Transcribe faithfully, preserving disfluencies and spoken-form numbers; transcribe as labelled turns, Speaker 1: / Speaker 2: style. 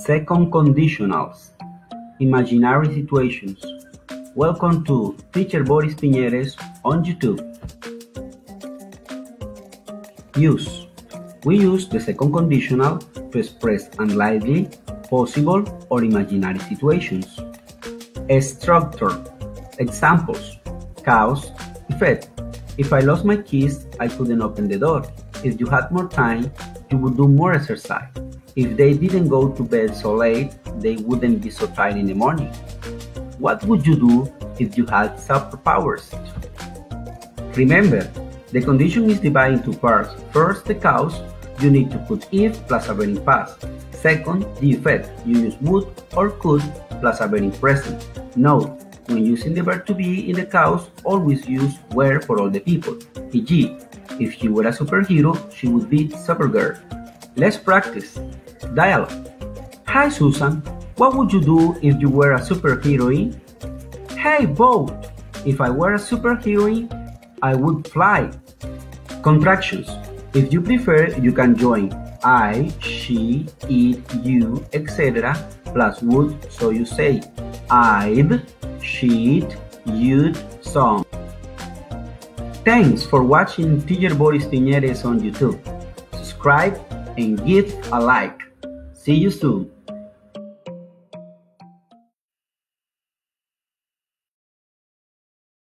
Speaker 1: Second conditionals. Imaginary situations. Welcome to Teacher Boris Piñeres on YouTube. Use. We use the second conditional to express unlikely, possible, or imaginary situations. Structure. Examples. Cause, effect. If I lost my keys, I couldn't open the door. If you had more time, you would do more exercise. If they didn't go to bed so late, they wouldn't be so tired in the morning. What would you do if you had superpowers? Remember, the condition is divided into parts. First, the cause, you need to put if plus a verb past. Second, the effect, you use would or could plus a verb present. Note, when using the verb to be in the cause, always use were for all the people. for example, if she were a superhero, she would be Supergirl. Let's practice. Dialogue. Hi Susan, what would you do if you were a superheroine? Hey Boat, if I were a superheroine, I would fly. Contractions. If you prefer, you can join I, she, it, you, et cetera plus would, so you say I'd, she'd, you'd, some. Thanks for watching Teacher Boris Piñeres on YouTube. Subscribe and give a like. See you soon.